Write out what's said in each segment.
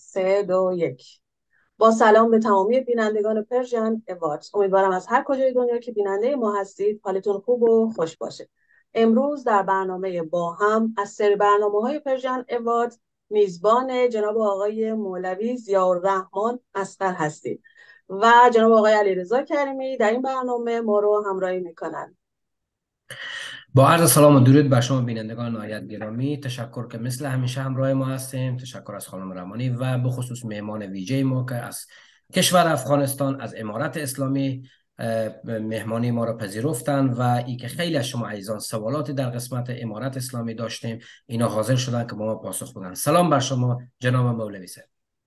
سه دو یک. با سلام به تمامی بینندگان پرژن اواردز، امیدوارم از هر کجای دنیا که بیننده ما هستید حالتون خوب و خوش باشه. امروز در برنامه با هم از سری برنامه‌های پرژن اواردز میزبان جناب آقای مولوی ضیاءالرحمن اصغر هستید و جناب آقای علیرضا کریمی در این برنامه ما رو همراهی میکنند. با عرض سلام و درود بر شما بینندگان نهایت گرامی، تشکر که مثل همیشه همراه ما هستیم. تشکر از خانم رمانی و به خصوص مهمان ویژه ما که از کشور افغانستان از امارت اسلامی مهمانی ما را پذیرفتن و ای که خیلی از شما عزیزان سوالاتی در قسمت امارت اسلامی داشتیم، اینا حاضر شدن که با ما پاسخ بدن. سلام بر شما جناب مولوی صاحب.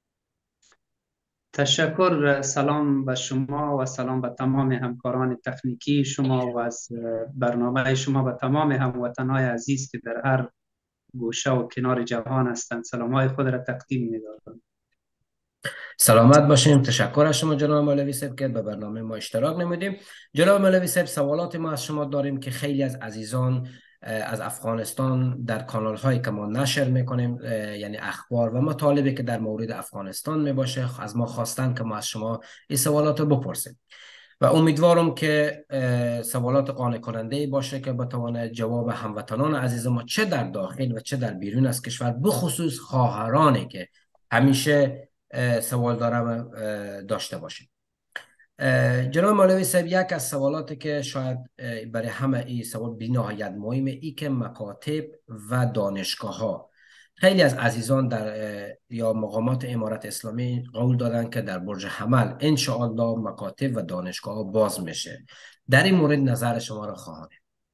تشکر. سلام به شما و سلام به تمام همکاران تکنیکی شما و از برنامه شما به تمام هموطنهای عزیز که در هر گوشه و کنار جهان هستند. سلام های خود را تقدیم می‌دارم. سلامت باشیم. تشکر از شما جناب مولوی صاحب که به برنامه ما اشتراک نمودیم. جناب مولوی صاحب، سوالات ما از شما داریم که خیلی از عزیزان از افغانستان در کانال هایی که ما نشر میکنیم، یعنی اخبار و مطالبی که در مورد افغانستان می باشه، از ما خواستن که ما از شما این سوالات رو بپرسیم و امیدوارم که سوالات قانع کننده باشه که بتواند جواب هموطنان عزیز ما چه در داخل و چه در بیرون از کشور، بخصوص خواهرانی که همیشه سوال دارم داشته باشیم. جناب مولوی صاحب، یک از سوالاتی که شاید برای همه این سوال بی نهایت مهمه، ای که مکاتب و دانشگاه ها، خیلی از عزیزان در یا مقامات امارت اسلامی قول دادن که در برج حمل ان شاء الله مکاتب و دانشگاه ها باز میشه. در این مورد نظر شما را خواهم.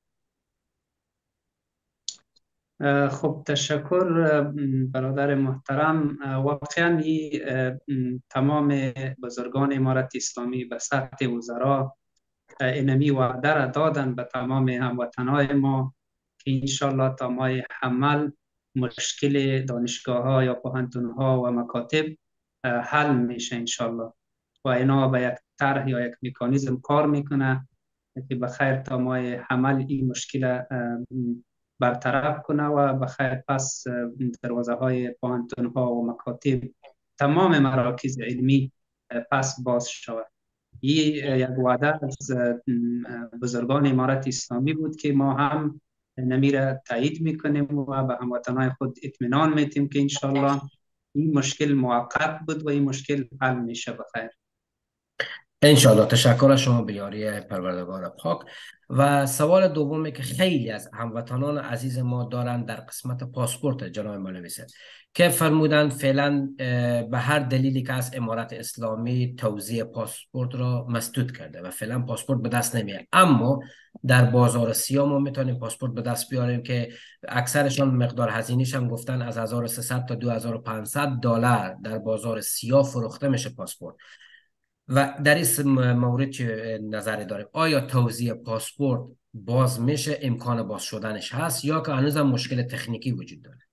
خب تشکر برادر محترم. واقعا تمام بزرگان امارت اسلامی به سطح وزرا اینمی وعده را دادن به تمام هموطنهای ما که انشالله تا ماه حمل مشکل دانشگاه ها یا پوهنتون ها و مکاتب حل میشه انشالله و اینا به یک طرح یا یک مکانیزم کار میکنه که بخیر تا ماه حمل این مشکل برطرف کنه و بخیر پس دروازه های پوهنتون ها و مکاتب تمام مراکز علمی پس باز شود. این یک وعده از بزرگان امارت اسلامی بود که ما هم نمیره تایید میکنیم و به هموطنهای خود اطمینان میتیم که انشالله این مشکل موقت بود و این مشکل حل میشه بخیر. انشاءالله. تشکر از شما به یاری پروردگار پاک. و سوال دومی که خیلی از هموطنان عزیز ما دارن در قسمت پاسپورت جناب مولوی صاحب، که فرمودن فعلا به هر دلیلی که از امارت اسلامی توزیع پاسپورت را مسدود کرده و فعلا پاسپورت به دست نمیاد، اما در بازار سیاه ما میتونیم پاسپورت به دست بیاریم که اکثرشان مقدار هزینه‌ش هم گفتن از 1300 تا 2500 دلار در بازار سیاه فروخته میشه پاسپورت. و در این مورد چه نظری داریم؟ آیا توزیع پاسپورت باز میشه، امکان باز شدنش هست، یا که هنوز هم مشکل تکنیکی وجود داره؟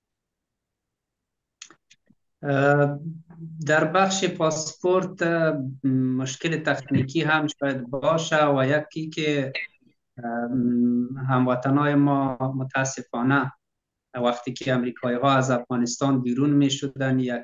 در بخش پاسپورت مشکل تکنیکی هم شاید باشه و یکی که هموطنهای ما متاسفانه وقتی که امریکایی ها از افغانستان بیرون می شدن یک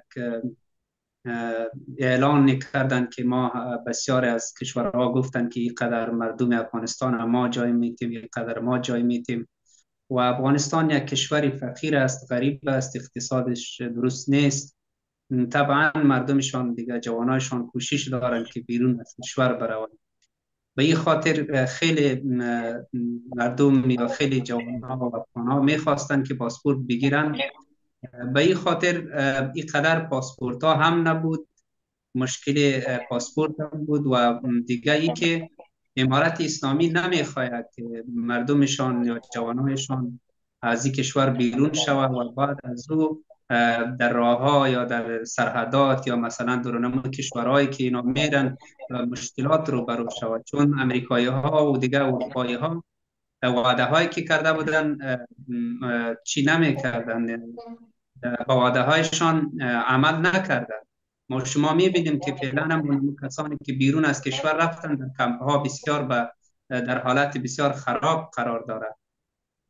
اعلان نکردن که ما بسیار از کشورها گفتن که اینقدر مردم افغانستان ما جای میتیم، اینقدر ما جای میتیم و افغانستان یک کشوری فقیر است، غریب است، اقتصادش درست نیست. طبعا مردمشان دیگه جوانایشان کوشش دارن که بیرون از کشور بروند. به این خاطر خیلی مردم یا خیلی جوانها و افغانها میخواستن که پاسپورت بگیرن. به این خاطر این قدر پاسپورت ها هم نبود، مشکل پاسپورت هم بود و دیگه ای که امارت اسلامی نمیخواهد که مردمشان یا جوانانشان از این کشور بیرون شود و بعد از او در راه ها یا در سرحدات یا مثلا درونم کشورهایی که اینا میرن مشکلات رو برو شود، چون امریکایی ها و دیگه اروپایی ها وعده هایی که کرده بودن چی نمیکردن، با وعده هایشان عمل نکردن. ما شما میبینیم که فعلا هم کسانی که بیرون از کشور رفتن در کمپ ها بسیار در حالت بسیار خراب قرار دارد.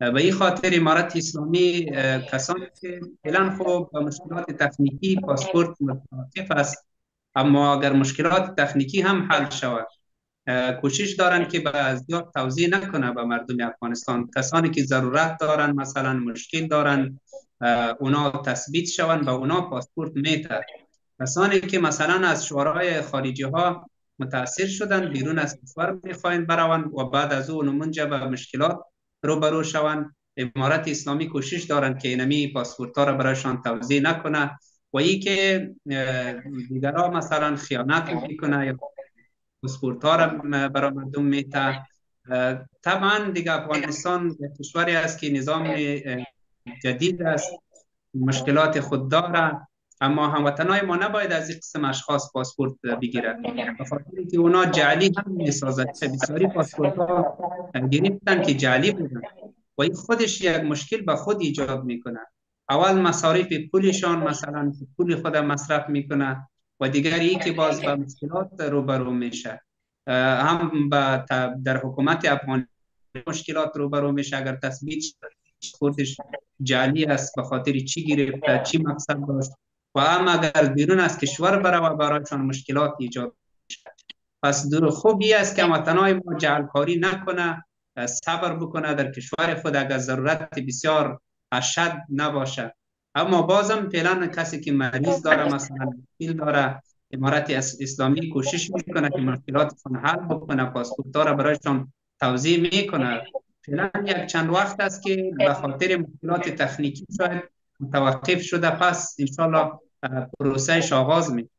به این خاطر امارت اسلامی کسانی که فعلا خب با مشکلات تکنیکی پاسپورت متوقف است، اما اگر مشکلات تکنیکی هم حل شود کوشش دارن که به زیاد توضیح نکنه به مردم افغانستان. کسانی که ضرورت دارن مثلا مشکل دارن اونا تثبیت شون به اونا پاسپورت میته. کسانی که مثلا از شورای خارجی ها متاثر شدن بیرون از کشور میخواین بروند و بعد از اون منجر به مشکلات روبرو شوند، امارت اسلامی کوشش دارند که اینمی پاسپورت ها را برایشان توزیع نکنه و ای که دیگرها مثلا خیانت میکنه یا پاسپورت ها را برای مردم میته. طبعا دیگه افغانستان کشوری است که نظام جدید است، مشکلات خود داره، اما هموطنای ما نباید از این قسم اشخاص پاسپورت بگیرند، به خاطر اینکه اونا جعلی هم میسازند. بسیاری پاسپورت ها گرفتن که جعلی بودن و این خودش یک مشکل به خود ایجاد میکنه. اول مصارف پولشان مثلا پول خود مصرف میکنه و دیگری که باز به مشکلات روبرو میشه. هم در حکومت افغان مشکلات روبرو میشه اگر تثبیت خودش جعلی است، به خاطر چی گرفته، چی مقصد داشت، و هم اگر بیرون از کشور برای برایشان مشکلات ایجاد میشه. پس دور خوبی است که هموطنای ما جعلکاری نکنه، صبر بکنه در کشور خود اگر ضرورت بسیار اشد نباشه. اما بازم فعلا کسی که مریض داره مثلا مشکل داره، امارت اسلامی کوشش میکنه که مشکلاتشون حل بکنه، پاسپورت را برایشان توزیع میکنه. فعلا یک چند وقت است که به خاطر مشکلات تکنیکی شاید متوقف شده، پس انشالله پروسهش آغاز می.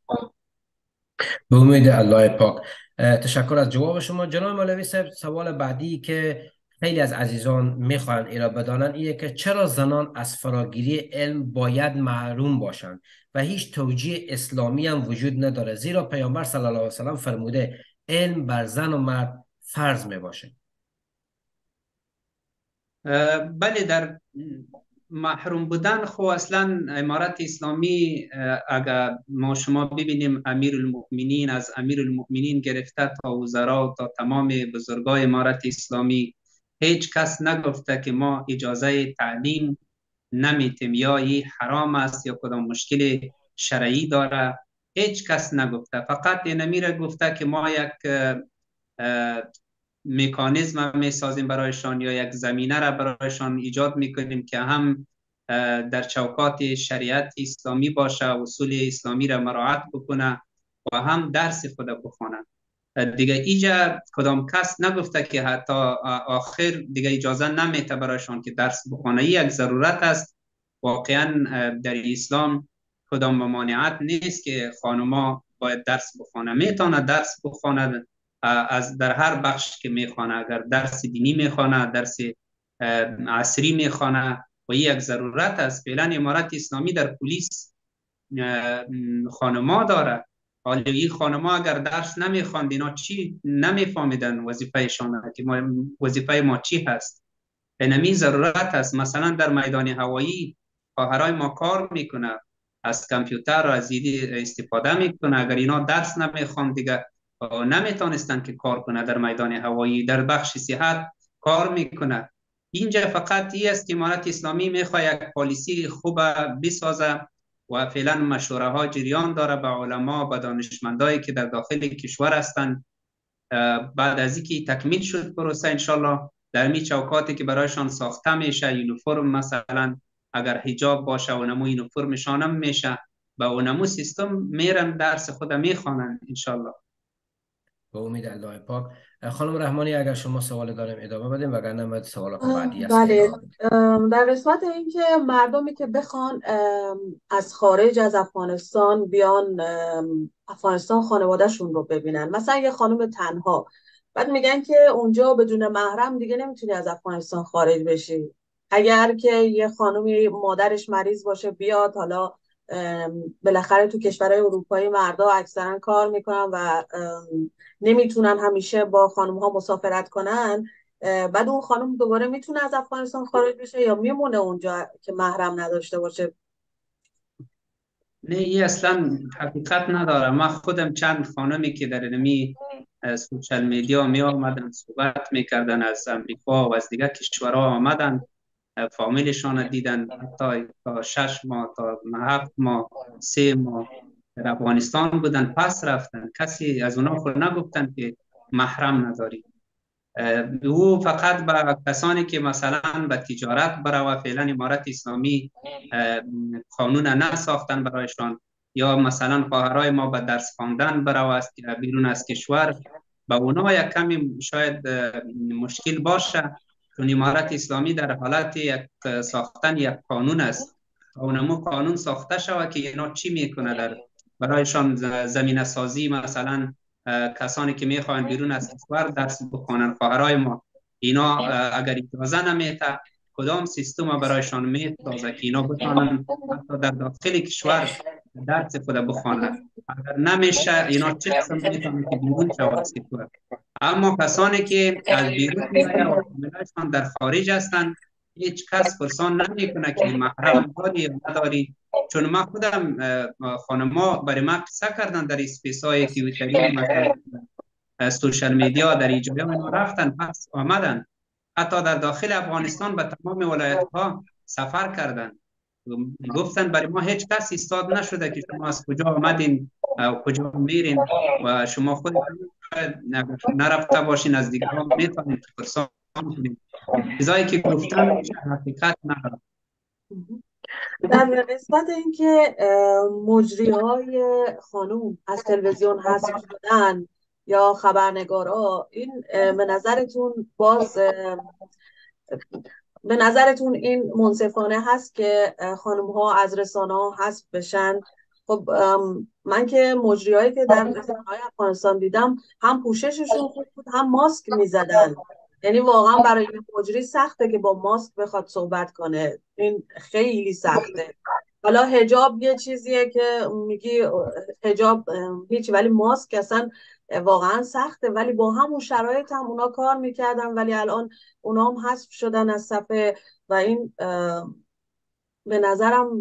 به امید الله پاک. تشکر از جواب شما جناب مولوی صاحب. سوال بعدی که خیلی از عزیزان میخوان ایرا بدانن اینه که چرا زنان از فراگیری علم باید محروم باشند و هیچ توجیه اسلامی هم وجود نداره، زیرا پیامبر صلی الله علیه و سلم فرموده علم بر زن و مرد فرض میباشه. بله، در محروم بودن خو اصلا امارت اسلامی اگر ما شما ببینیم امیر المؤمنین از امیر المؤمنین گرفته تا وزرا و تا تمام بزرگای امارت اسلامی هیچ کس نگفته که ما اجازه تعلیم نمیتیم یا این حرام است یا کدام مشکل شرعی داره. هیچ کس نگفته، فقط این امیر گفته که ما یک مکانیزم می سازیم برایشان یا یک زمینه را برایشان ایجاد میکنیم که هم در چوکات شریعت اسلامی باشه، اصول اسلامی را مراعات بکنه و هم درس خود بخونه. دیگه اینجا کدام کس نگفته که حتی آخر دیگه اجازه نمیته برایشان که درس بخونه. یک ضرورت است واقعا در اسلام، کدام ممانعت نیست که خانما باید درس بخونه، میتونه درس بخونه از در هر بخش که میخوانه. اگر درس دینی میخوانه، درس عصری میخوانه و این یک ضرورت است. فعلا امارت اسلامی در پلیس خانما داره، حالا این خانما اگر درس نمیخواند اینا چی نمیفهمیدن وظیفهشان که وظیفه ما چی هست. اینمی ضرورت است. مثلا در میدان هوایی خواهرای ما کار میکنه، از کامپیوتر و از استفاده میکنه، اگر اینا درس نمیخواند دیگه نمیتونستن که کار کنه در میدان هوایی. در بخش صحت کار میکنه. اینجا فقط این است که امارت اسلامی میخواد یک پالیسی خوب بسازه و فعلا مشوره ها جریان داره به علما، به دانشمندایی که در داخل کشور هستند. بعد از اینکه تکمیل شد پروسه انشالله در می چوکاتی که برایشان ساخته میشه، یونیفرم مثلا اگر حجاب باشه و نمو یونیفرمشان هم میشه، به اونمو سیستم میرن درس خود میخوانند انشالله. به امید الله پاک. خانم رحمانی اگر شما سوال داریم ادامه بدیم وگرنه باید سوالات بعدی است. بله، در قسمت این که مردمی که بخوان از خارج از افغانستان بیان افغانستان خانوادهشون رو ببینن، مثلا یه خانم تنها، بعد میگن که اونجا بدون محرم دیگه نمیتونی از افغانستان خارج بشی. اگر که یه خانومی مادرش مریض باشه بیاد، حالا بالاخره تو کشورهای اروپایی مردا اکثرا کار میکنن و نمیتونن همیشه با خانم ها مسافرت کنن، بعد اون خانم دوباره میتونه از افغانستان خارج بشه یا میمونه اونجا که محرم نداشته باشه؟ نه، این اصلا حقیقت نداره. من خودم چند خانمی که در اینمی سوشال میدیا می آمدن صحبت میکردن از امریکا و از دیگه کشورها آمدن، فامیلشان دیدن، حتی تا 6 ماه تا 7 ماه 3 ماه در افغانستان بودن، پس رفتن. کسی از اونا خود نگفتن که محرم نداری. او فقط به کسانی که مثلا به تجارت بره و فعلا امارت اسلامی قانون نساختن برایشان، یا مثلا خواهرای ما به درس خواندن بره و بیرون از کشور، به اونا یک کمی شاید مشکل باشه، چون امارت اسلامی در حالت ساختن یک قانون است. اونمو قانون ساخته شود که اینا چی میکنه در برایشان زمینه سازی، مثلا کسانی که میخواین بیرون از کشور درس بخوانن، خواهرای ما، اینا اگر اجازه نمیده، کدام سیستم برایشان میسازه که اینا بتونن حتی در داخل کشور درس خود بخوانن؟ اگر نمیشه، اینا چه قسم میتونن که بیرون شود از کشور؟ اما کسانی که از بیرون میآیند و فامیلایشان در خارج هستند، هیچ کس پرسان نمیکنه که محرم داری یا نداری. چون ما خودم خانما برای ما قصه کردن در اسپیس های تویتری، مثلا سوشل میدیا، در اینجا اینا رفتن پس آمدن، حتی در داخل افغانستان به تمام ولایت ها سفر کردن، گفتن برای ما هیچ کس ایستاد نشده که شما از کجا آمدین و کجا میرین و شما خود نرفته باشین، از دیگران میتونید که پرسان کنید. چیزایی که گفتن حقیقت نداره. در قسمت اینکه مجری های خانوم از تلویزیون حذف شدن یا خبرنگارا، این به نظرتون این منصفانه هست که خانوم ها از رسانه ها حذف بشن؟ خب من که مجری هایی که در رسانه های افغانستان دیدم، هم پوشششون خوب بود، هم ماسک میزدن. یعنی واقعا برای این مجری سخته که با ماسک بخواد صحبت کنه، این خیلی سخته. حالا حجاب یه چیزیه که میگی حجاب هیچ، ولی ماسک اصلا واقعا سخته. ولی با همون شرایط هم اونا کار میکردن، ولی الان اونا هم حذف شدن از صفحه. و این به نظرم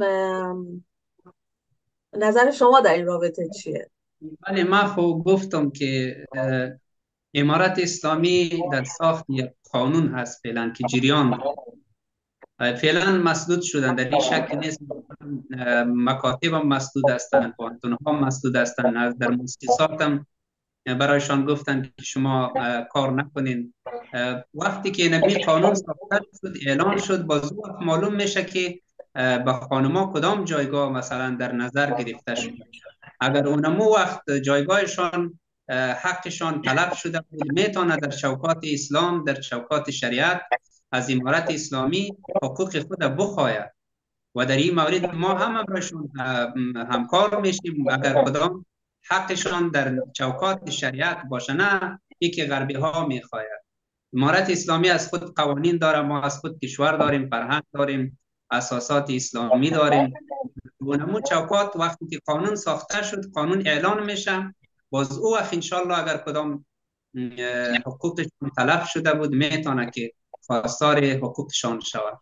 نظر شما در این رابطه چیه؟ ولی من خب گفتم که امارت اسلامی در ساخت یک قانون هست فعلا که جریان فعلا مسدود شدن، در این شکل نیست. مکاتب هم مسدود هستند، پوهنتون ها مسدود هستند، از در مؤسسات هم برایشان گفتن که شما کار نکنین. وقتی که نبی قانون ساخته شد، اعلان شد، باز وقت معلوم میشه که به خانما کدام جایگاه مثلا در نظر گرفته شد. اگر اونمو وقت جایگاهشان حقشان طلب شده بود، میتونه در چوکات اسلام، در چوکات شریعت از امارت اسلامی حقوق خود بخواید و در این مورد ما هم برایشان همکار میشیم. اگر کدام حقشان در چوکات شریعت باشه، نه یکی غربی ها میخواید. امارت اسلامی از خود قوانین داره، ما از خود کشور داریم، فرهنگ داریم، اساسات اسلامی داریم. اونمو چوکات وقتی که قانون ساخته شد، قانون اعلان میشه، باز او وقت انشالله اگر کدام حقوقشون طلب شده بود، میتونه که خواستار حقوقشان شود.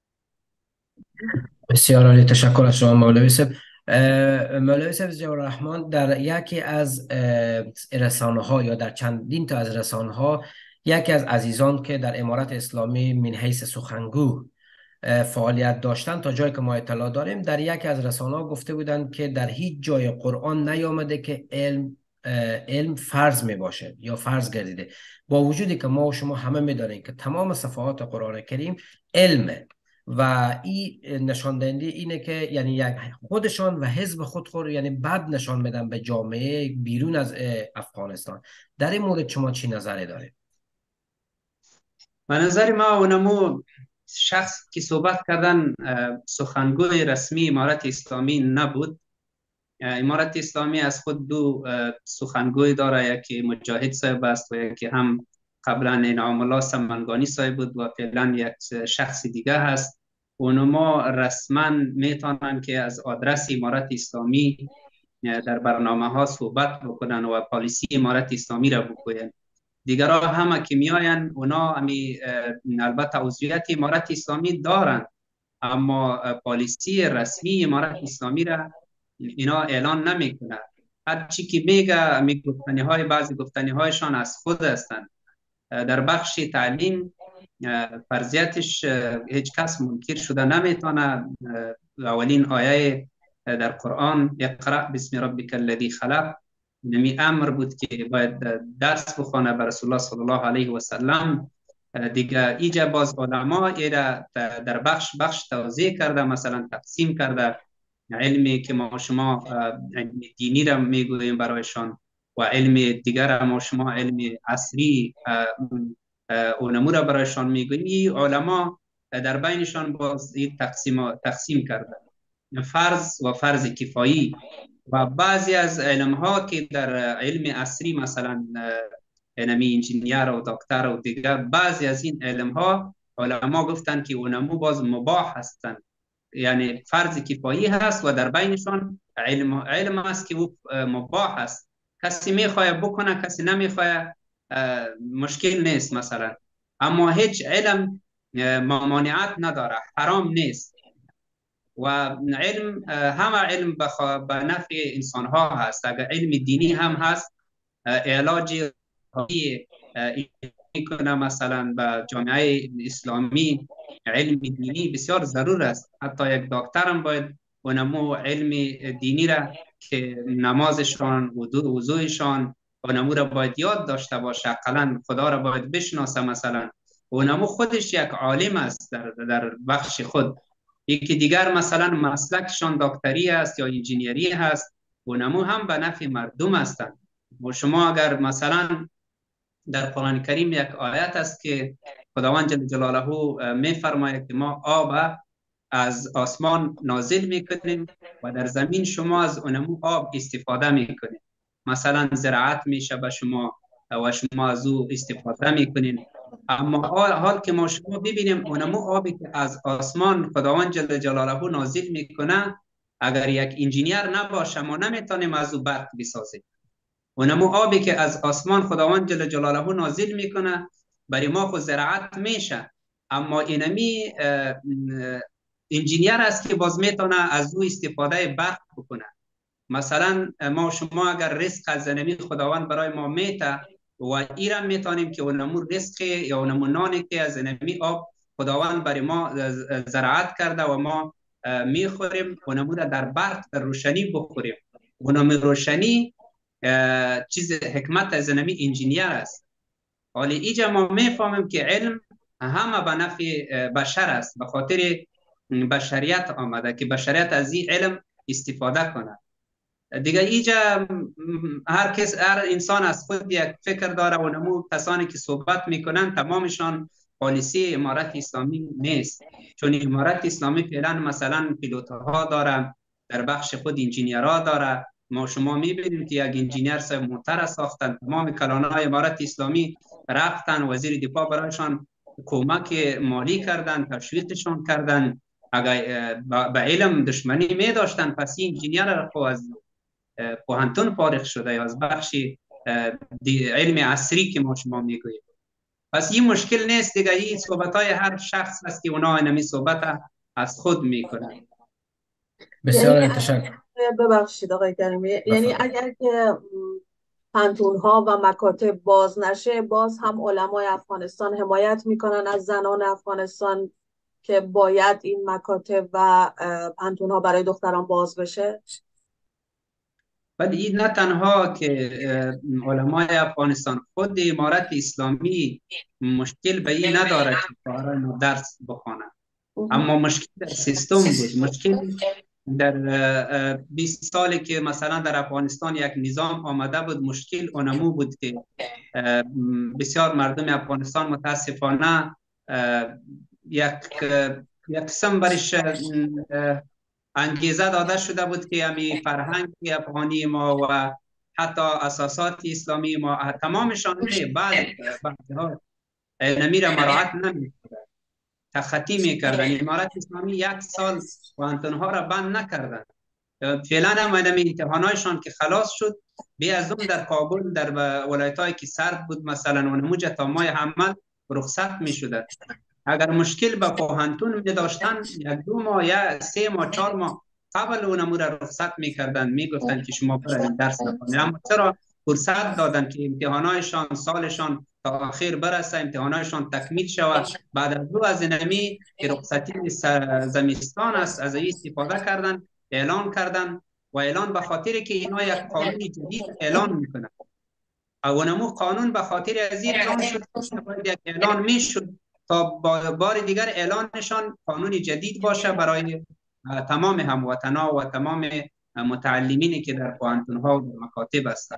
بسیار عالی، تشکر از شما مولوی صاحب. مولوی صاحب ضیاء الرحمن، در یکی از رسانه ها یا در چندین تا از رسانه ها، یکی از عزیزان که در امارت اسلامی من حیث سخنگو فعالیت داشتن، تا جایی که ما اطلاع داریم، در یکی از رسانه ها گفته بودند که در هیچ جای قرآن نیامده که علم فرض می باشه یا فرض گردیده، با وجودی که ما و شما همه می دانیم که تمام صفحات قرآن کریم علمه. و این نشان دهنده اینه که یعنی خودشان و حزب خود یعنی بد نشان میدن به جامعه بیرون از افغانستان. در این مورد شما چی نظری داره؟ به نظر ما اونمو شخص که صحبت کردن سخنگوی رسمی امارت اسلامی نبود. امارت اسلامی از خود دو سخنگوی داره، یکی مجاهد صاحب است و یکی هم قبلا انعام الله سمنگانی صاحب بود و فعلا یک شخص دیگه هست. اونما رسما میتونن که از آدرس امارت اسلامی در برنامه ها صحبت بکنن و پالیسی امارت اسلامی را بگوین. دیگرها همه که میاین اونا البته عضویت امارت اسلامی دارن، اما پالیسی رسمی امارت اسلامی را اینا اعلان نمیکنه. هر چی که میگه بعضی گفتنی هایشان از خود هستند. در بخش تعلیم فرضیتش هیچ کس منکر شده نمیتونه. اولین آیه در قرآن اقرأ بسم ربک الذی خلق، نمی امر بود که باید درس بخونه بر رسول الله صلی الله علیه و سلم. دیگه ایجا باز علما ایره در بخش توضیح کرده، مثلا تقسیم کرده علمی که ما شما علم دینی را میگوییم برایشان و علم دیگر ما شما علم عصری اونمو را برایشان میگوییم. این علما در بینشان باز تقسیم کرده فرض و فرض کفایی. و بعضی از علم ها که در علم عصری مثلا علمی انجینیر و دکتر و دیگر، بعضی از این علم ها علما گفتن که اونمو باز مباح هستند، یعنی فرض کفایی هست و در بینشان علم است که مباح است. کسی میخواه بکنه، کسی نمیخواه مشکل نیست مثلا. اما هیچ علم مانعت نداره، حرام نیست. و علم همه علم به نفع انسان ها هست. اگر علم دینی هم هست، علاج میکنه مثلا به جامعه اسلامی، علم دینی بسیار ضرور است. حتی یک دکتر هم باید اونمو علم دینی را که نمازشان وضوعشان اونمو را باید یاد داشته باشه، اقلا خدا را باید بشناسه. مثلا اونمو خودش یک عالم است در بخش خود. یکی دیگر مثلا مسلکشان دکتری است یا انجینیری هست، اونمو هم به نفع مردم هستند. و شما اگر مثلا در قرآن کریم یک آیت است که خداوند جل جلاله میفرماید که ما آب از آسمان نازل میکنیم و در زمین شما از اونمو آب استفاده میکنید. مثلا زراعت میشه به شما و شما از او استفاده میکنین. اما حال که ما شما ببینیم اونمو آبی که از آسمان خداوند جل جلاله نازل میکنه، اگر یک انجینیر نباشه ما نمیتونیم از او برق بسازیم. اونمو آبی که از آسمان خداوند جل جلاله نازل میکنه برای ما خود زراعت میشه، اما اینمی انجینیر است که باز میتونه از او استفاده برق بکنه. مثلا ما شما اگر رزق از اینمی خداوند برای ما میته و ایران میتونیم که اونمو رزق یا اونمو نانی که از اینمی آب خداوند برای ما زراعت کرده و ما میخوریم، اونمو در برق در روشنی بخوریم. اونمو روشنی چیز حکمت از اینمی انجینیر است. حالی ایجا ما میفهمیم که علم همه به نفع بشر است، به خاطر بشریت آمده که بشریت از این علم استفاده کنه. دیگه ایجا هر انسان از خود یک فکر داره و نمو کسانی که صحبت میکنن تمامشان پالیسی امارت اسلامی نیست. چون امارت اسلامی فعلا مثلا پیلوت ها داره، در بخش خود انجینیرها داره. ما شما میبینیم که یک انجینیر صاحب موتر ساختن، تمام کلانهای امارت اسلامی رفتن، وزیر دفاع برایشان کمک مالی کردن، تشویقشان کردن. اگر به علم دشمنی می داشتن پس این انجینیر را از پوهنتون فارغ شده یا از بخش علم عصری که ما شما میگوییم. پس این مشکل نیست دیگه. این صحبت های هر شخص هست که اونا اینمی صحبت از خود میکنن. بسیار تشکر. ببخشید آقای کریمی، یعنی اگر که پنتون ها و مکاتب باز نشه، باز هم علمای افغانستان حمایت میکنن از زنان افغانستان که باید این مکاتب و پنتون ها برای دختران باز بشه؟ ولی این نه تنها که علمای افغانستان، خود امارت اسلامی مشکل به این نداره که برای درس بخوانه، اما مشکل در سیستم بود. مشکل در 20 سالی که مثلا در افغانستان یک نظام آمده بود، مشکل اونمو بود که بسیار مردم افغانستان متاسفانه یک قسم برش انگیزه داده شده بود که همی فرهنگ افغانی ما و حتی اساسات اسلامی ما تمامشان بعضی ها نمی را مراعات نمی کردن، تخطی می کردن. امارت اسلامی 1 سال پوهنتون ها را بند نکردن. فعلا هم امتحانایشان که خلاص شد، بی از اون در کابل در ولایت هایی که سرد بود مثلا اونموجه تا ماه حمل رخصت می شده. اگر مشکل به پوهنتون می داشتن 1-2 ماه یا 3 ماه 4 ماه قبل اونمو را رخصت می کردن، می گفتن که شما برای درس بخونید. اما چرا فرصت دادن که امتحانایشان سالشان تا آخر برسه، امتحانایشان تکمیل شود. بعد از دو از اینمی که رخصتی زمستان است از این استفاده کردن، اعلان کردن و اعلان به خاطر که اینا یک قانون جدید اعلان میکنن. اونمو قانون به خاطر از این اعلان شد که باید یک اعلان میشد تا بار دیگر اعلانشان قانون جدید باشه برای تمام هموطنا و تمام متعلمینی که در پوهنتون‌ها و در مکاتب هستند.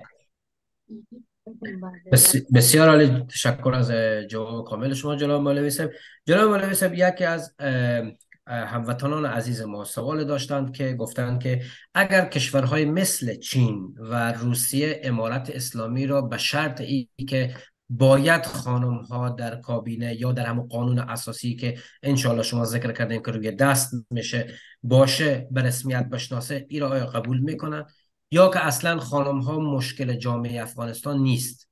بسیار عالی، تشکر از جواب کامل شما جناب مولوی صاحب. جناب مولوی صاحب، یکی از هموطنان عزیز ما سوال داشتند که گفتند که اگر کشورهای مثل چین و روسیه امارت اسلامی را به شرط ای که باید خانم ها در کابینه یا در همون قانون اساسی که انشاءالله شما ذکر کردین که روی دست میشه باشه به رسمیت بشناسه، ای را آیا قبول میکنن یا که اصلا خانم ها مشکل جامعه افغانستان نیست؟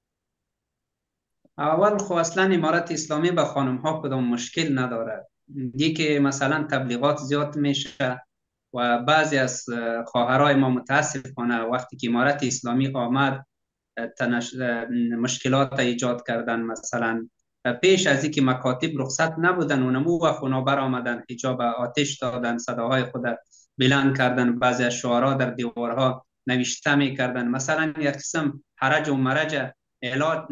اول خو اصلا امارت اسلامی به خانم ها کدام مشکل نداره. دیگه مثلا تبلیغات زیاد میشه و بعضی از خواهرای ما متاسفانه وقتی که امارت اسلامی آمد مشکلات ایجاد کردن. مثلا پیش از اینکه مکاتب رخصت نبودن اونمو و خونا بر آمدن، حجاب آتش دادن، صداهای خود بلند کردن، بعضی از شعرها در دیوارها نوشته میکردن. مثلا یک قسم حرج و مرج اعلان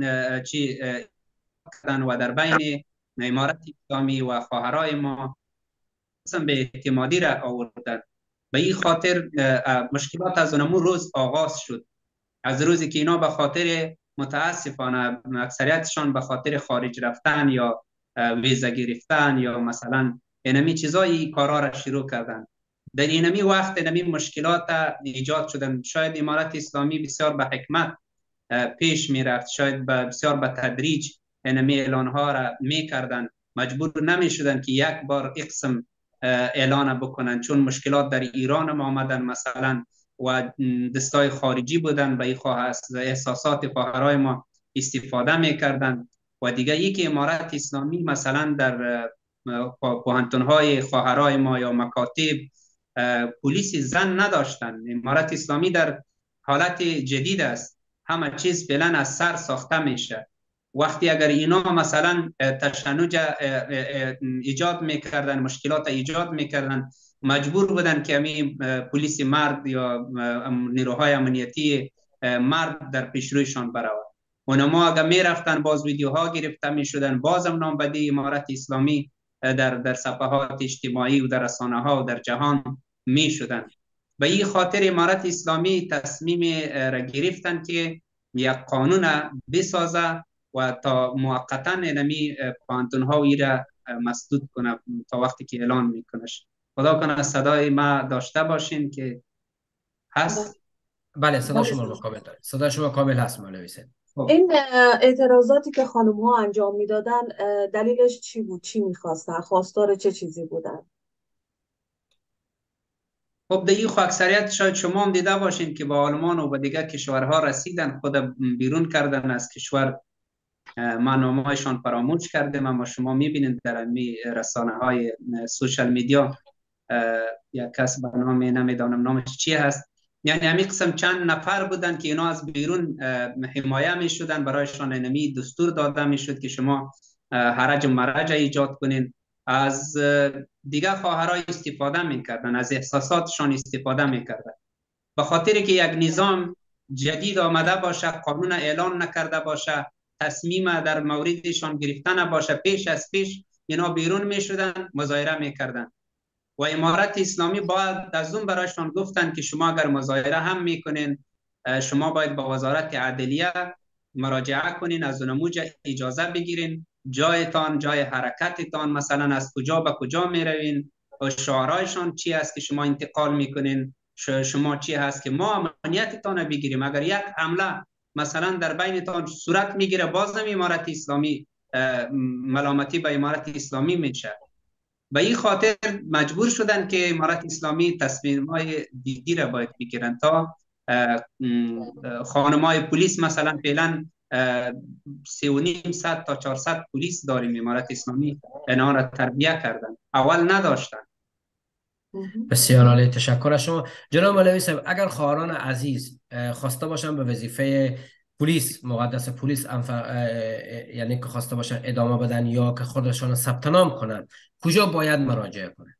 کردن و در بین امارت اسلامی و خواهرای ما قسم به اعتمادی را آوردن. به این خاطر مشکلات از اونمو روز آغاز شد، از روزی که اینا به خاطر متاسفانه اکثریتشان به خاطر خارج رفتن یا ویزا گرفتن یا مثلا اینمی چیزایی کارا را شروع کردن. در اینمی وقت اینمی مشکلات ایجاد شدن. شاید امارت اسلامی بسیار به حکمت پیش می رفت، شاید بسیار به تدریج اینمی اعلان ها را می کردن، مجبور نمی شدن که یک بار اقسم اعلان بکنن، چون مشکلات در ایران ما آمدن مثلا و دستای خارجی بودن، به احساسات خواهرای ما استفاده میکردن. و دیگه یکی امارت اسلامی مثلا در پوهنتون‌های خواهرای ما یا مکاتب پلیس زن نداشتن. امارت اسلامی در حالت جدید است، همه چیز فعلا از سر ساخته میشه. وقتی اگر اینا مثلا تشنج ایجاد میکردن، مشکلات ایجاد میکردن، مجبور بودن که همین پلیس مرد یا نیروهای امنیتی مرد در پیشرویشان برود. اونما اگر می رفتن باز ویدیوها گرفته می شدن، بازم نامبدی امارت اسلامی در صفحات اجتماعی و در رسانه ها و در جهان می شدن. به این خاطر امارت اسلامی تصمیم را گرفتن که یک قانون بسازه و تا موقتا نمی پانتون ها را مسدود کنه تا وقتی که اعلان میکنش. خدا کنه صدای ما داشته باشین که هست. بله صدا شما رو کامل دارید. صدا شما کامل هست مولوی صاحب. این اعتراضاتی که خانم ها انجام میدادن دلیلش چی بود؟ چی میخواستن؟ خواستار چه چیزی بودن؟ خب دیگه خب اکثریت شاید شما هم دیده باشین که با آلمان و با دیگه کشورها رسیدن، خود بیرون کردن از کشور، ما نامه‌هایشان فراموش کردیم. اما شما میبینید در رسانه های سوشال میدیا یک کس به نام نمیدانم نامش چی هست، یعنی همین قسم چند نفر بودن که اینا از بیرون حمایه می شدن، برایشان اینمی دستور داده می شد که شما حرج و مرج ایجاد کنین. از دیگه خواهرای استفاده می کردن، از احساساتشان استفاده می کردن. به خاطر که یک نظام جدید آمده باشه، قانون اعلان نکرده باشه، تصمیم در موردشان گرفته نباشه، پیش از پیش اینا بیرون می شدن، مظاهره می کردن. و امارت اسلامی باید از اون برایشان گفتن که شما اگر مظاهره هم میکنین شما باید با وزارت عدلیه مراجعه کنین، از اونمو اجازه بگیرین، جایتان، جای حرکتتان مثلا از کجا به کجا میروین و شعارهایشان چی است که شما انتقال میکنین، شما چی هست که ما امنیتتان بگیریم. اگر یک حمله مثلا در بینتان صورت میگیره، بازم امارت اسلامی ملامتی به امارت اسلامی میشه. به این خاطر مجبور شدن که امارت اسلامی تصمیم‌های دیگری را باید بگیرن تا خانم‌های پلیس مثلا فعلا 3,500 تا 400 پلیس داریم امارت اسلامی، اینا را تربیه کردن، اول نداشتن. بسیار عالی، تشکر از شما جناب مولوی صاحب. اگر خواهران عزیز خواسته باشن به وظیفه پلیس مقدس پلیس یعنی که خواسته باشن ادامه بدن یا که خودشان ثبت نام کنن، کجا باید مراجعه کنن؟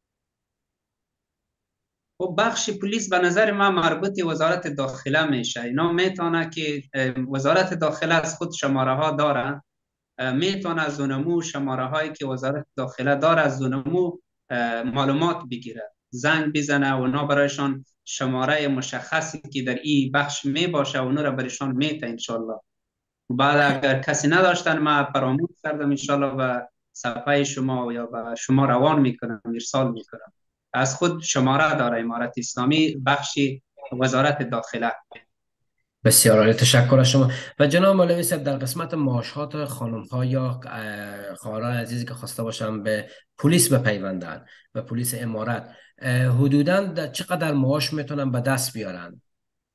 خب بخش پلیس به نظر من مربوط وزارت داخله میشه. اینا میتونه که وزارت داخله از خود شماره ها داره، میتونه از اونمو شماره هایی که وزارت داخله داره از اونمو معلومات بگیره، زنگ بزنه، اونا برایشان شماره مشخصی که در این بخش می باشه اونا را برایشان میته انشالله. بعد اگر کسی نداشتن ما فراموش کردم انشالله و صفحه شما یا به شما روان میکنم، ارسال میکنم. از خود شماره داره امارت اسلامی بخش وزارت داخله. بسیار عالی، تشکر از شما. و جناب مولوی صاحب، در قسمت معاشات خانم ها یا خواهران عزیزی که خواسته باشن به پلیس بپیوندن و پلیس امارت، حدوداً چقدر معاش میتونن به دست بیارن؟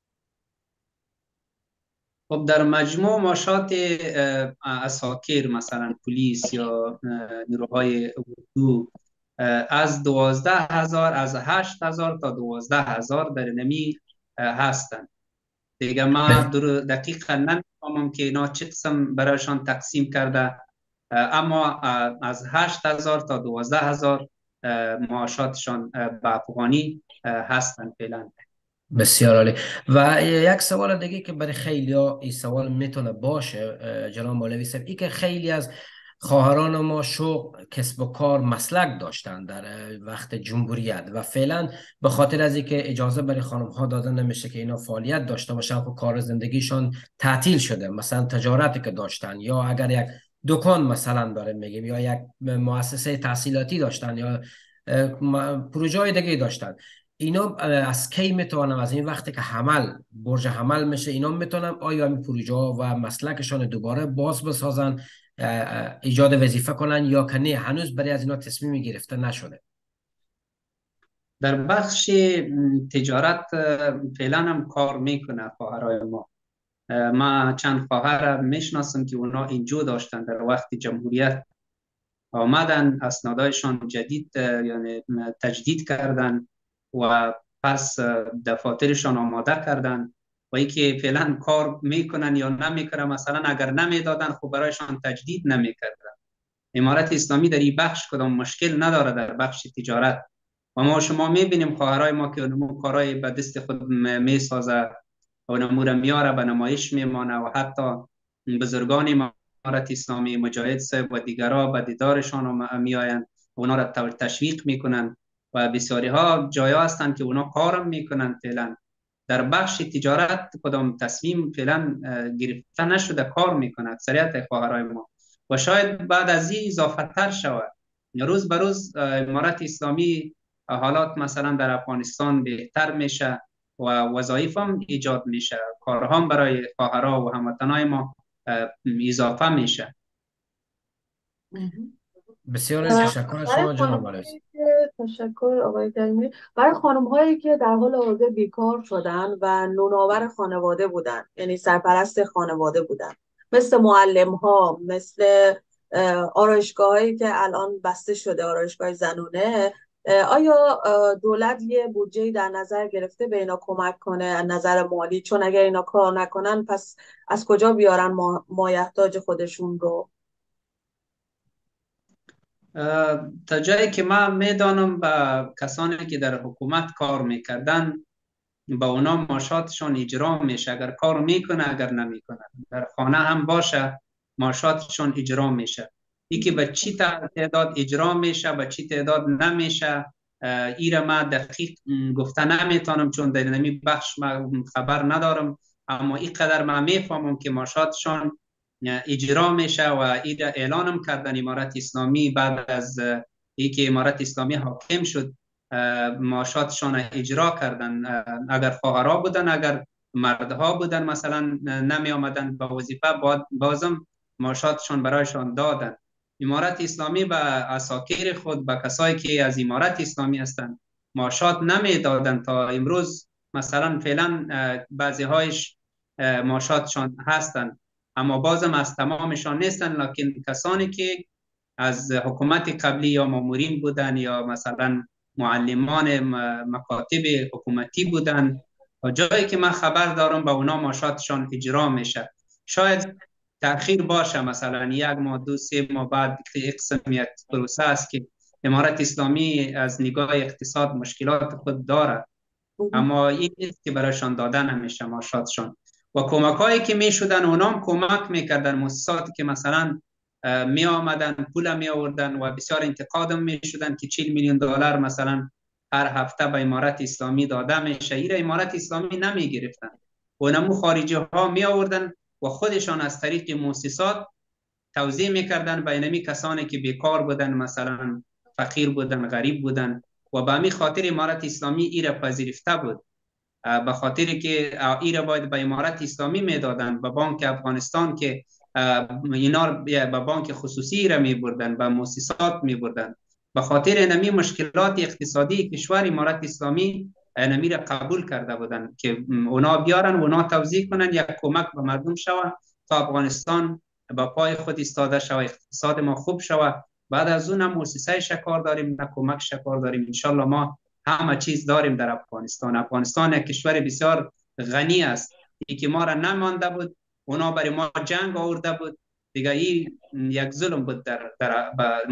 خب در مجموع معاشات اساکیر مثلا پلیس یا نیروهای اردو از 12,000 از 8,000 تا 12,000 در نمی هستند. دیگه ما دقیقا نمیفهمم که اینا چه قسم برایشان تقسیم کرده، اما از 8,000 تا 12,000 معاشاتشان به افغانی هستند فعلا. بسیار عالی. و یک سوال دیگه که برای خیلی ها این سوال میتونه باشه جناب مولوی صاحب، این که خیلی از خواهران ما شغل، کسب و کار، مسلک داشتن در وقت جمهوریت و فعلا به خاطر از اینکه اجازه برای خانم ها داده نمیشه که اینا فعالیت داشته باشن، خب کار زندگیشان تعطیل شده، مثلا تجارتی که داشتن یا اگر یک دکان مثلا داره میگیم یا یک مؤسسه تحصیلاتی داشتن یا پروژه های دیگه داشتن، اینا از کی میتونم، از این وقتی که برج حمل میشه اینا میتونم آیا این پروژه ها و مسلکشان دوباره باز بسازن، ایجاد وظیفه کنن یا که نه هنوز برای از اینا تصمیم گرفته نشده؟ در بخش تجارت فعلا هم کار میکنه خواهرای ما. ما چند خواهر میشناسم که اونا اینجا داشتن در وقت جمهوریت، آمدن اسنادایشان جدید یعنی تجدید کردن و پس دفاترشان آماده کردن و ای که فعلا کار میکنن یا نمیکنن، مثلا اگر نمیدادن خب برایشان تجدید نمیکردن. امارت اسلامی در این بخش کدام مشکل نداره در بخش تجارت و ما شما میبینیم خواهرای ما که اونمو کارهای به دست خود میسازه و اونمو را میاره به نمایش میمانه و حتی بزرگان امارت اسلامی مجاهد صاحب و دیگرها به دیدارشان میآیند، اونا را تشویق میکنن و بسیاری ها جای هستند که اونا کارم میکنن. فعلا در بخش تجارت کدام تصمیم فعلا گرفته نشده، کار میکنه اکثریت خواهرای ما و شاید بعد از این اضافه تر شود. روز به روز امارت اسلامی حالات مثلا در افغانستان بهتر میشه و وظایف هم ایجاد میشه، کارها برای خواهرها و هموطنای ما اضافه میشه. بسیار تشکر از شما جناب مولوی. تشکر آقای کریمی. برای خانم هایی که در حال حاضر بیکار شدن و نونآور خانواده بودن، یعنی سرپرست خانواده بودن، مثل معلم ها، مثل آرایشگاه هایی که الان بسته شده، آرایشگاه زنونه، آیا دولت یه بودجه در نظر گرفته به اینا کمک کنه از نظر مالی؟ چون اگر اینا کار نکنن پس از کجا بیارن مایحتاج خودشون رو؟ تا جایی که من میدانم با کسانی که در حکومت کار میکردن با اونا معاشاتشون اجرا میشه، اگر کار میکنه اگر نمیکنه، در خانه هم باشه معاشاتشون اجرا میشه. ای که به چی تعداد اجرا میشه به چی تعداد نمیشه ایره ما دقیق گفته نمیتونم چون در نمی بخش ما خبر ندارم، اما این قدر من میفهمم که معاشاتشون اجرا میشه و ایره اعلانم کردن امارت اسلامی بعد از ای که امارت اسلامی حاکم شد معاشاتشان اجرا کردن. اگر خواهرها بودن اگر مردها بودن مثلا نمی آمدن به وظیفه بازم معاشاتشان برایشان دادن. امارت اسلامی به اساکیر خود به کسایی که از امارت اسلامی هستند معاشات نمی دادن تا امروز. مثلا فعلا بعضی هایش معاشاتشان هستند اما بازم از تمامشان نیستن، لکن کسانی که از حکومت قبلی یا مامورین بودن یا مثلا معلمان مکاتب حکومتی بودن تا جایی که من خبر دارم به اونا ماشاتشان اجرا میشه. شاید تأخیر باشه، مثلا 1 ماه 2 3 ماه بعد که قسم یک پروسه است که امارت اسلامی از نگاه اقتصاد مشکلات خود داره، اما این نیست که برایشان داده نمیشه ماشاتشان. و کمک هایی که می شدن اونام کمک میکردن، مؤسساتی که مثلا می آمدن پول می آوردن و بسیار انتقادم می شدن که 40 میلیون دلار مثلا هر هفته به امارت اسلامی داده میشه. این امارت اسلامی نمی گرفتن، اونمو خارجی ها می آوردن و خودشان از طریق مؤسسات توزیع میکردن به اینمی کسانی که بیکار بودن، مثلا فقیر بودن، غریب بودن، و به همین خاطر امارت اسلامی ایره پذیرفته بود. به خاطر که ایره باید به امارت اسلامی میدادن، به بانک افغانستان که اینا به بانک خصوصی ایره می بردن، به مؤسسات می بردن. به خاطر اینمی مشکلات اقتصادی کشور امارت اسلامی اینمی را قبول کرده بودن که اونا بیارن و اونا توزیع کنن، یک کمک به مردم شوه تا افغانستان با پای خود ایستاده شوه، اقتصاد ما خوب شوه. بعد از اون هم مؤسسه شکار داریم، نه کمک شکار داریم. انشالله ما همه چیز داریم در افغانستان. افغانستان یک کشور بسیار غنی است، ای که ما را نمانده بود، اونا برای ما جنگ آورده بود دیگه. این یک ظلم بود در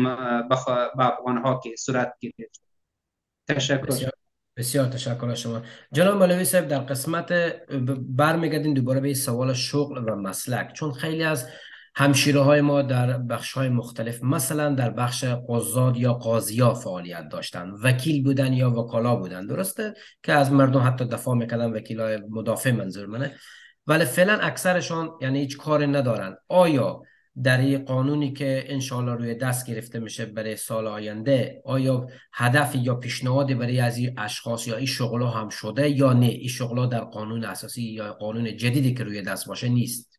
به افغان ها که صورت گرفت. تشکر. بسیار بسیار تشکر از شما جناب مولوی صاحب. در قسمت برمیگردیم دوباره به سوال شغل و مسلک، چون خیلی از همشیره های ما در بخش های مختلف، مثلا در بخش قضات یا قاضیا فعالیت داشتن، وکیل بودن یا وکالا بودن، درسته که از مردم حتی دفاع میکردن، وکیل های مدافع منظور منه، ولی فعلا اکثرشان یعنی هیچ کاری ندارن. آیا در این قانونی که انشاءالله روی دست گرفته میشه برای سال آینده، آیا هدف یا پیشنهادی برای از این اشخاص یا این شغلا هم شده یا نه؟ این شغلا در قانون اساسی یا قانون جدیدی که روی دست باشه نیست؟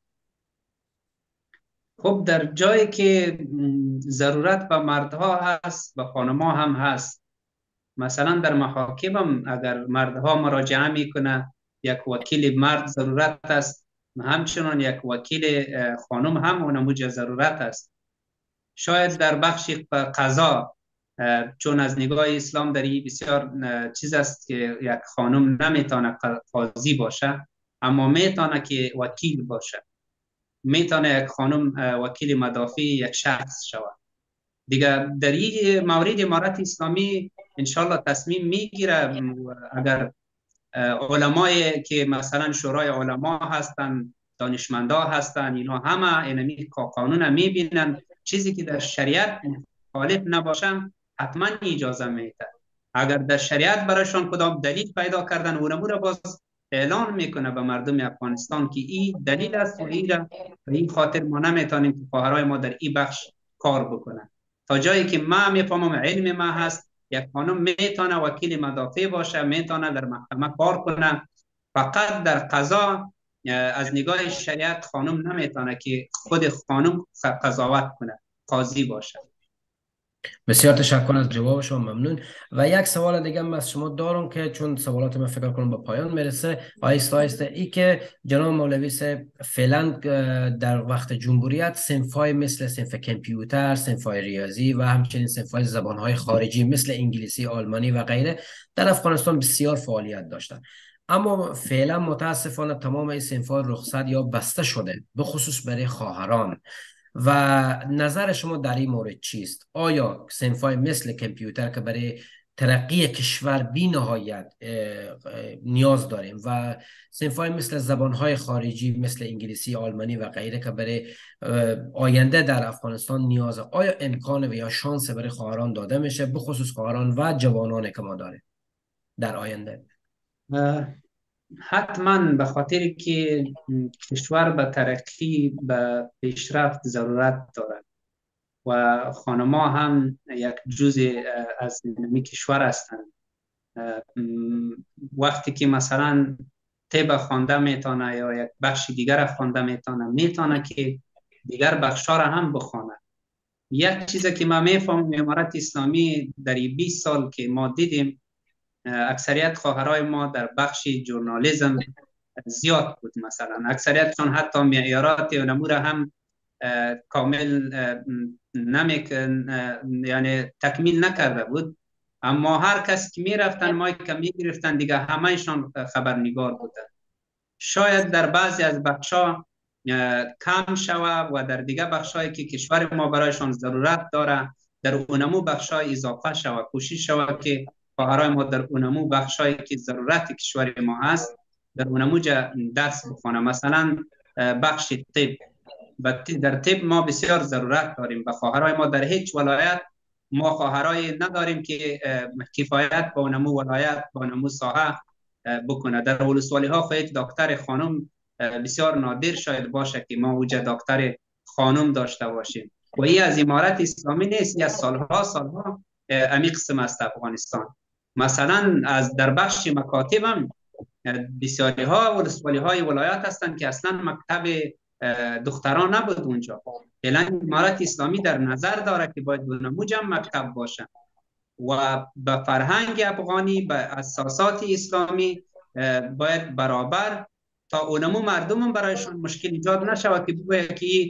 خب در جایی که ضرورت به مردها هست، به خانمها هم هست. مثلا در محاکم هم اگر مردها مراجعه میکنه، یک وکیل مرد ضرورت است، همچنان یک وکیل خانم هم اونموجه ضرورت است. شاید در بخش قضا، چون از نگاه اسلام در این بسیار چیز است که یک خانم نمیتونه قاضی باشه، اما میتونه که وکیل باشه. میتونه یک خانم وکیل مدافع یک شخص شود دیگه. در این مورد امارت اسلامی انشالله تصمیم میگیره، اگر علمای که مثلا شورای علما هستن، دانشمندا هستن، اینا همه اینمی قانون میبینن، چیزی که در شریعت مخالف نباشه حتما اجازه میده. اگر در شریعت برایشان کدام دلیل پیدا کردن، اونمو را باز اعلان میکنه به مردم افغانستان که این دلیل است و این خاطر ما نمیتونیم که خواهرای ما در این بخش کار بکنن. تا جایی که ما میفهمم، علم ما هست، یک خانم میتونه وکیل مدافع باشه، میتونه در محکمه کار کنه. فقط در قضا از نگاه شریعت خانم نمیتونه که خود خانم قضاوت کنه، قاضی باشه. بسیار تشکر از جواب شما، ممنون. و یک سوال دیگه هم از شما دارم که چون سوالات من فکر کنم به پایان میرسه، آیسته آیسته، ای که جناب مولوی صاحب فعلا در وقت جمهوریت صنفای مثل صنف کامپیوتر، صنفای ریاضی و همچنین صنفای زبانهای خارجی مثل انگلیسی، آلمانی و غیره در افغانستان بسیار فعالیت داشتن. اما فعلا متاسفانه تمام این صنف‌ها رخصت یا بسته شده، به خصوص برای خواهران. و نظر شما در این مورد چیست؟ آیا صنفای مثل کامپیوتر که برای ترقی کشور بی نهایت نیاز داریم و صنفای مثل زبانهای خارجی مثل انگلیسی، آلمانی و غیره که برای آینده در افغانستان نیازه، آیا امکان و یا شانس برای خواهران داده میشه، بخصوص خواهران و جوانان که ما داریم در آینده؟ حتما، به خاطر که کشور به ترقی، به پیشرفت ضرورت دارد و خانما هم یک جزء از این کشور هستند. وقتی که مثلا طب خوانده میتونه یا یک بخش دیگر خوانده میتونه که دیگر بخشا را هم بخواند. یک چیزی که ما میفهمم، امارت اسلامی در 20 سال که ما دیدیم، اکثریت خواهرای ما در بخش ژورنالیسم زیاد بود. مثلا اکثریتشون حتی معیارات و نمور هم کامل یعنی تکمیل نکرده بود، اما هر کسی که میرفتن مایک میگرفتن دیگه همهشان خبرنگار بودن. شاید در بعضی از بخشا کم شوه و در دیگه بخشایی که کشور ما برایشان ضرورت داره در اونمو بخشای اضافه شوه، کوشش شوه که خواهرای ما در اونمو بخشایی که ضرورت کشور ما هست در اونمو درس بخونه. مثلا بخش طب، در طب ما بسیار ضرورت داریم و خواهرای ما در هیچ ولایت ما خواهرای نداریم که کفایت با اونمو ولایت با اونمو ساحه بکنه. در ولسوالی ها خواهد دکتر خانم بسیار نادر شاید باشه که ما اوجه دکتر خانم داشته باشیم و این از امارت اسلامی نیست، یا سالها امی قسم است افغانستان. مثلا از در بخش مکاتب هم بسیاری ها ولسوالی های ولایت هستند که اصلا مکتب دختران نبود اونجا. فعلا امارت اسلامی در نظر داره که باید اونمو جمع مکتب باشه و به فرهنگ افغانی به اساسات اسلامی باید برابر تا اونمو مردم برایشان مشکل ایجاد نشود که بگوید که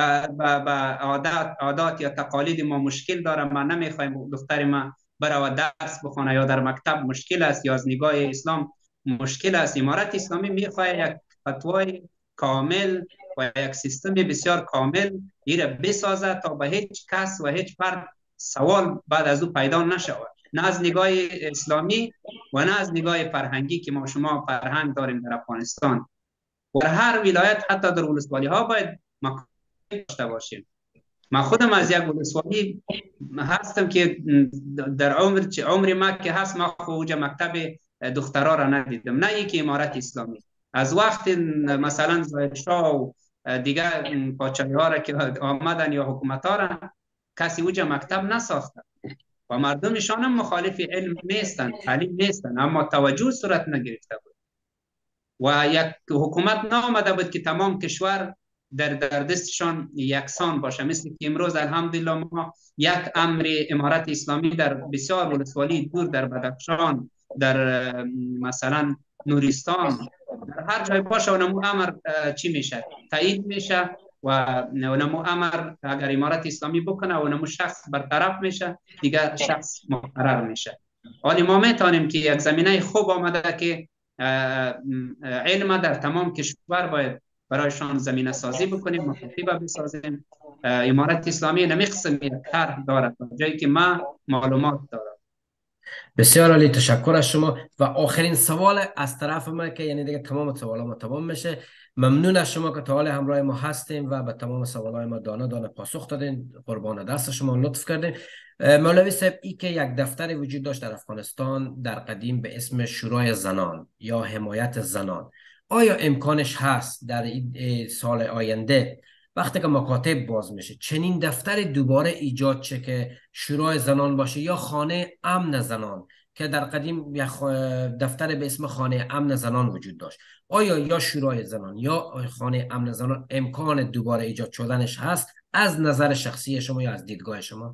به عادات یا تقالید ما مشکل داره، ما نمیخوایم دختر ما برای درس بخونه یا در مکتب مشکل است یا از نگاه اسلام مشکل است. امارت اسلامی میخواهد یک فتوای کامل و یک سیستم بسیار کامل ایره بسازد تا به هیچ کس و هیچ فرد سوال بعد از او پیدا نشود، نه از نگاه اسلامی و نه از نگاه فرهنگی که ما شما فرهنگ داریم در افغانستان. در هر ولایت حتی در ولسوالی ها باید مکتب داشته باشیم. من خودم از یک ولسوالی هستم که در عمر ما که هست ما خود مکتب دخترها را ندیدم، نه یکی امارت اسلامی. از وقت مثلا ظاهر شاه و دیگر پادشاهی ها را که آمدن یا حکومت ها را کسی اوجا مکتب نساخته و مردمشان هم مخالف علم نیستند، تعلیم نیستند، اما توجه صورت نگرفته بود و یک حکومت نامده بود که تمام کشور در دستشان یکسان باشه. مثل که امروز الحمدلله ما یک امر امارت اسلامی در بسیار ولسوالی دور در بدخشان، در مثلا نورستان، در هر جای باشه اونمو امر چی میشه؟ تایید میشه و اونمو امر اگر امارت اسلامی بکنه اونمو شخص برطرف میشه، دیگه شخص مقرر میشه. ولی ما میتونیم که یک زمینه خوب آمده که علم در تمام کشور باید برایشان زمینه سازی بکنیم، مکاتب بسازیم. امارت اسلامی نمی قسم یک طرح دارد جایی که ما معلومات دارم. بسیار عالی، تشکر از شما. و آخرین سوال از طرف ما که یعنی دیگه تمام سوال ما تمام میشه. ممنون از شما که تا حال همراه ما هستیم و به تمام سوالای ما دانه دانه پاسخ دادین. قربان دست شما، لطف کردین. مولوی صاحب، ای که یک دفتر وجود داشت در افغانستان در قدیم به اسم شورای زنان یا حمایت زنان، آیا امکانش هست در سال آینده وقتی که مکاتب باز میشه چنین دفتر دوباره ایجاد شه که شورای زنان باشه یا خانه امن زنان که در قدیم یک دفتر به اسم خانه امن زنان وجود داشت؟ آیا یا شورای زنان یا خانه امن زنان امکان دوباره ایجاد شدنش هست از نظر شخصی شما یا از دیدگاه شما؟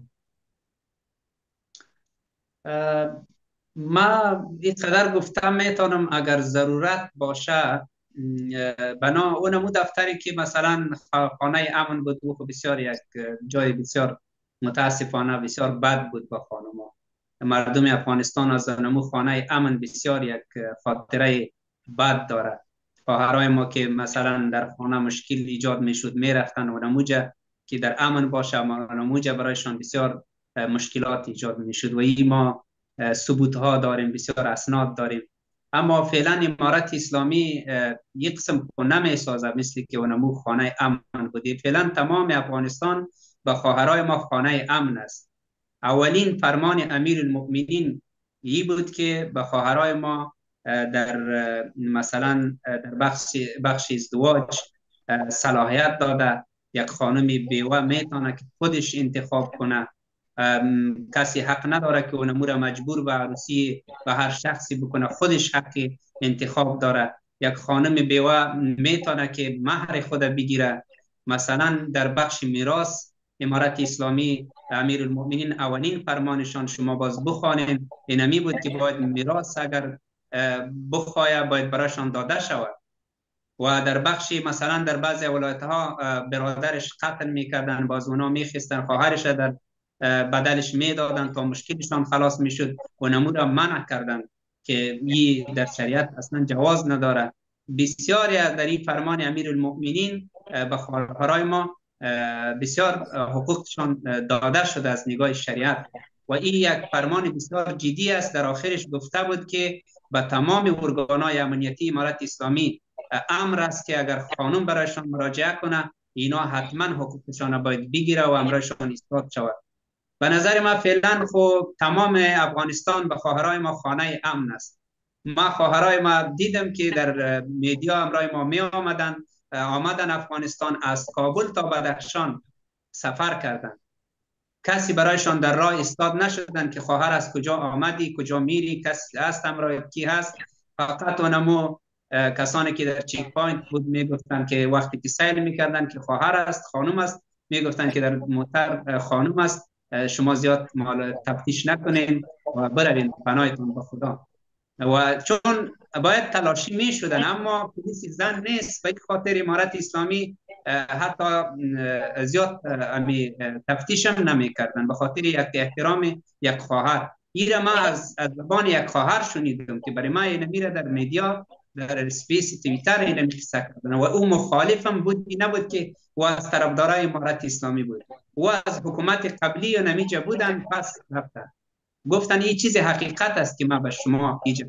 ما اینقدر گفتم میتونم اگر ضرورت باشه بنا اونمو دفتری که مثلا خانه امن بود و بسیار یک جای بسیار متاسفانه بسیار بد بود با خانما. مردم افغانستان از اونمو خانه امن بسیار یک خاطره بد داره. خواهرای ما که مثلا در خانه مشکل ایجاد میشد میرفتن اونموجا که در امن باشه، اما اونموجا برایشان بسیار مشکلات ایجاد میشد و این ما ثبوت ها داریم، بسیار اسناد داریم. اما فعلا امارت اسلامی یک قسم نمی سازه مثل که اونمو خانه امن بودی. فعلا تمام افغانستان با خواهرای ما خانه امن است. اولین فرمان امیر المؤمنین ای بود که به خواهرای ما در مثلا در بخش ازدواج صلاحیت داده. یک خانم بیوه میتونه که خودش انتخاب کنه، کسی حق نداره که اونمو را مجبور به عروسی به هر شخصی بکنه، خودش حق انتخاب داره. یک خانم بیوه میتونه که مهر خود بگیره. مثلا در بخش میراث امارت اسلامی امیر المؤمنین اولین فرمانشان شما باز بخوانید اینمی بود که باید میراث اگر بخواهد باید برایشان داده شود. و در بخشی مثلا در بعضی ولایت ها برادرش قتل میکردن، باز اونا میخستن خواهرش در بدلش میدادن تا مشکلشان خلاص میشد و نمورا منع کردن که این در شریعت اصلا جواز نداره. بسیاری در این فرمان امیر المؤمنین به خواهرای ما بسیار حقوقشان داده شده از نگاه شریعت و این یک فرمان بسیار جدی است. در آخرش گفته بود که به تمام ارگان‌های امنیتی امارت اسلامی امر است که اگر خانم برایشان مراجعه کنه اینا حتما حقوقشان باید بگیره و امرشان اثبات شود. به نظر ما فعلا خب تمام افغانستان به خواهرای ما خانه امن است. ما خواهرای ما دیدم که در میدیا امرای ما می آمدن افغانستان، از کابل تا بدخشان سفر کردند. کسی برایشان در راه استاد نشدن که خواهر از کجا آمدی، کجا میری، کسی هست امرای کی هست. فقط اونمو کسانی که در چیک پوینت بود میگفتن که وقتی که سیل میکردن که خواهر است، خانم است، میگفتن که در موتر خانم است، شما زیاد تفتیش نکنین و بروین پناهتون به خدا. و چون باید تلاشی می شدن اما پلیس زن نیست، به خاطر امارت اسلامی حتی زیاد تفتیش هم نمی کردن به خاطر یک احترام یک خواهر. ایره ما از زبان یک خواهر شنیدم که برای ما نمیره در میدیا، در اسپیس توییتر این قصه کردن و او مخالفم بود، نبود که و از طرفدارای امارت اسلامی بود و از حکومت قبلی و نمیجه بودن. پس رفتن گفتن این چیز حقیقت است که ما به شما ایجاب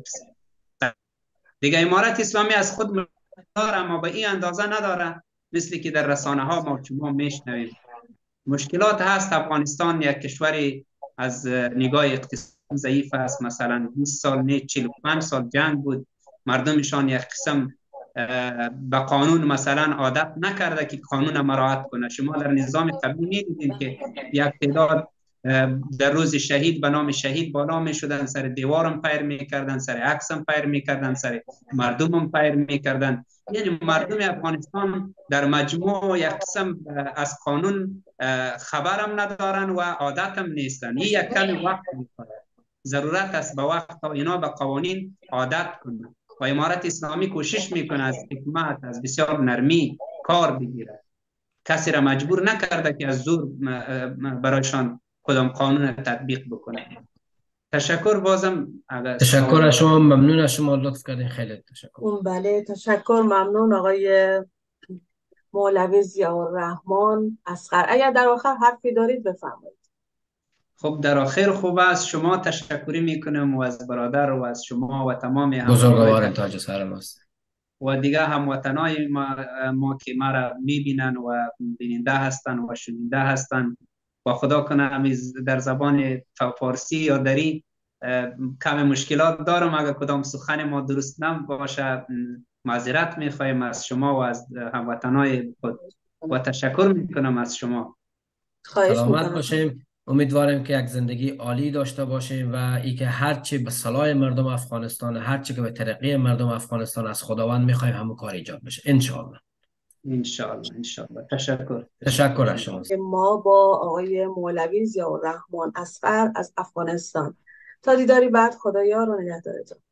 دیگه. امارت اسلامی از خود داره اما به این اندازه نداره مثل که در رسانه ها ما شما میشنویم. مشکلات هست. افغانستان یک کشوری از نگاه اقتصادی ضعیف است. مثلا 20 سال نه 45 سال جنگ بود، مردمشان یک قسم به قانون مثلا عادت نکرده که قانون مراعات کنه. شما در نظام قبلی می‌دیدین که یک تعداد در روز شهید به نام شهید بالا می شدن، سر دیوارم پیر می کردن، سر عکسم پیر می کردن، سر مردمم پیر می کردن. یعنی مردم افغانستان در مجموع یک قسم از قانون خبرم ندارن و عادتم نیستن. این یک کمی وقت می‌خواد، ضرورت است به وقت تا اینا به قوانین عادت کنن و امارت اسلامی کوشش میکنه از حکمت، از بسیار نرمی کار بگیره. کسی را مجبور نکرده که از زور برایشان کدام قانون تطبیق بکنه. تشکر بازم. تشکر از شما، ممنون از شما، لطف کردین، خیلی تشکر. بله تشکر، ممنون آقای مولوی ضیاءالرحمن اصغر. اگر در آخر حرفی دارید بفرمایید. خب در آخر خوب است، شما تشکری میکنم و از برادر و از شما و تمام بزرگوار تاج سر ماست و دیگه هموطنای ما که ما را میبینن و بیننده هستن و شنونده هستن و خدا کنه در زبان فارسی یا دری کم مشکلات دارم، اگر کدام سخن ما درست نباشه معذرت میخوایم از شما و از هموطنای خود و تشکر میکنم از شما. سلامت باشیم. امیدواریم که یک زندگی عالی داشته باشیم و ای که هرچی به صلاح مردم افغانستان، هرچی که به ترقی مردم افغانستان از خداوند میخوایم همون کار ایجاد بشه انشاءالله. انشاءالله. تشکر از شما. ما با آقای مولوی ضیاءالرحمن اصغر از افغانستان تا دیداری بعد، خدایا رو نگهدارتون.